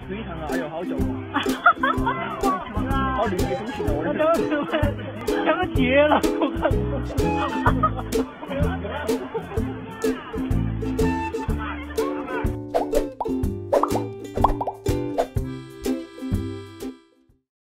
追上了，哎呦，好久了。好绿的东西了，我这个结了，我靠！